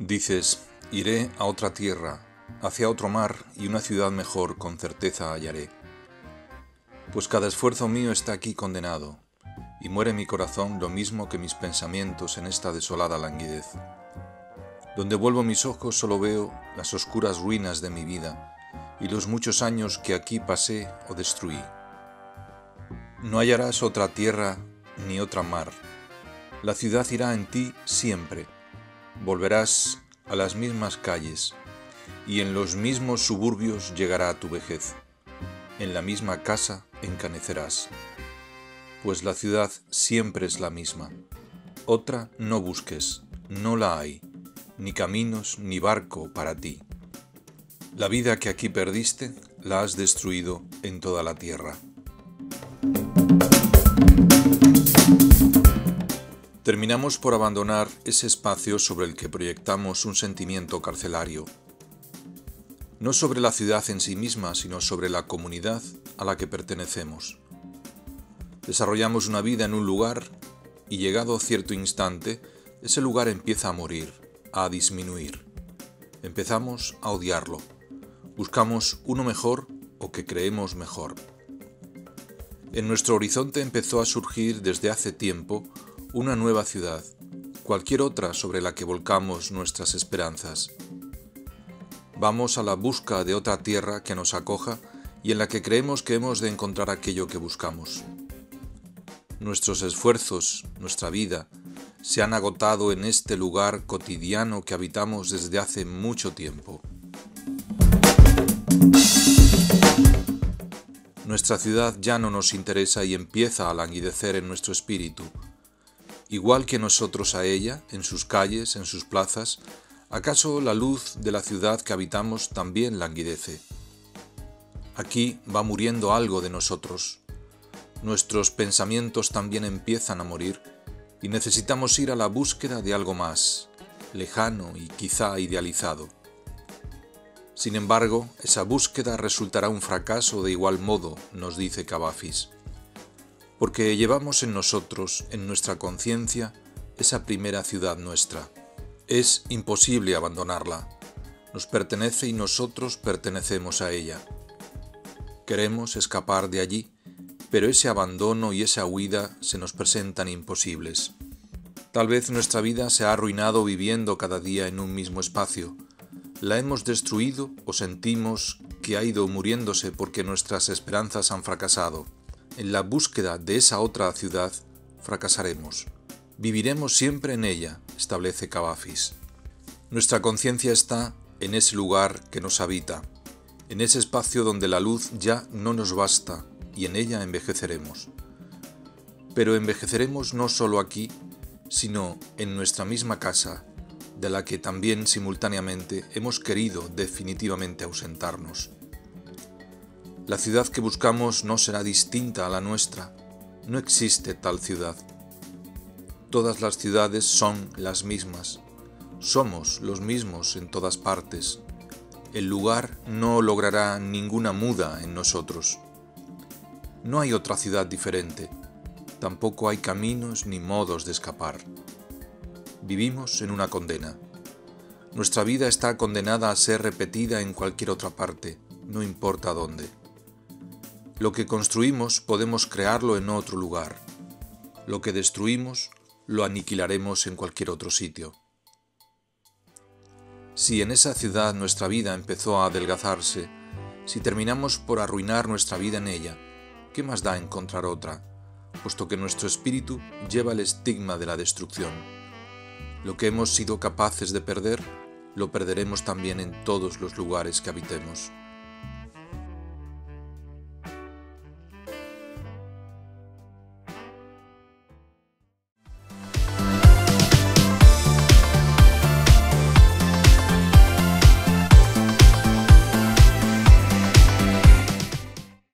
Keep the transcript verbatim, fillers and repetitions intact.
Dices, iré a otra tierra, hacia otro mar y una ciudad mejor con certeza hallaré. Pues cada esfuerzo mío está aquí condenado, y muere mi corazón lo mismo que mis pensamientos en esta desolada languidez. Donde vuelvo mis ojos solo veo las oscuras ruinas de mi vida y los muchos años que aquí pasé o destruí. No hallarás otra tierra ni otra mar. La ciudad irá en ti siempre. Volverás a las mismas calles y en los mismos suburbios llegará tu vejez. En la misma casa encanecerás. Pues la ciudad siempre es la misma. Otra no busques, no la hay, ni caminos ni barco para ti. La vida que aquí perdiste la has destruido en toda la tierra. Terminamos por abandonar ese espacio sobre el que proyectamos un sentimiento carcelario. No sobre la ciudad en sí misma, sino sobre la comunidad a la que pertenecemos. Desarrollamos una vida en un lugar y llegado cierto instante, ese lugar empieza a morir, a disminuir. Empezamos a odiarlo. Buscamos uno mejor o que creemos mejor. En nuestro horizonte empezó a surgir desde hace tiempo una nueva ciudad, cualquier otra sobre la que volcamos nuestras esperanzas. Vamos a la busca de otra tierra que nos acoja y en la que creemos que hemos de encontrar aquello que buscamos. Nuestros esfuerzos, nuestra vida, se han agotado en este lugar cotidiano que habitamos desde hace mucho tiempo. Nuestra ciudad ya no nos interesa y empieza a languidecer en nuestro espíritu. Igual que nosotros a ella, en sus calles, en sus plazas, ¿acaso la luz de la ciudad que habitamos también languidece? Aquí va muriendo algo de nosotros. Nuestros pensamientos también empiezan a morir y necesitamos ir a la búsqueda de algo más, lejano y quizá idealizado. Sin embargo, esa búsqueda resultará un fracaso de igual modo, nos dice Cavafis. Porque llevamos en nosotros, en nuestra conciencia, esa primera ciudad nuestra. Es imposible abandonarla. Nos pertenece y nosotros pertenecemos a ella. Queremos escapar de allí, pero ese abandono y esa huida se nos presentan imposibles. Tal vez nuestra vida se ha arruinado viviendo cada día en un mismo espacio. La hemos destruido o sentimos que ha ido muriéndose porque nuestras esperanzas han fracasado. En la búsqueda de esa otra ciudad, fracasaremos. Viviremos siempre en ella, establece Cavafis. Nuestra conciencia está en ese lugar que nos habita, en ese espacio donde la luz ya no nos basta y en ella envejeceremos. Pero envejeceremos no solo aquí, sino en nuestra misma casa, de la que también simultáneamente hemos querido definitivamente ausentarnos. La ciudad que buscamos no será distinta a la nuestra. No existe tal ciudad. Todas las ciudades son las mismas. Somos los mismos en todas partes. El lugar no logrará ninguna muda en nosotros. No hay otra ciudad diferente. Tampoco hay caminos ni modos de escapar. Vivimos en una condena. Nuestra vida está condenada a ser repetida en cualquier otra parte, no importa dónde. Lo que construimos podemos crearlo en otro lugar. Lo que destruimos lo aniquilaremos en cualquier otro sitio. Si en esa ciudad nuestra vida empezó a adelgazarse, si terminamos por arruinar nuestra vida en ella, ¿qué más da encontrar otra? Puesto que nuestro espíritu lleva el estigma de la destrucción. Lo que hemos sido capaces de perder, lo perderemos también en todos los lugares que habitemos.